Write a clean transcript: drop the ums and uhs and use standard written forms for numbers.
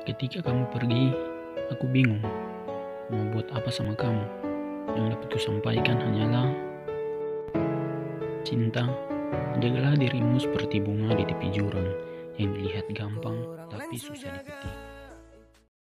Ketika kamu pergi, aku bingung mau buat apa sama kamu. Yang dapat kusampaikan hanyalah cinta. Jagalah dirimu seperti bunga di tepi jurang yang dilihat gampang tapi susah dipetik.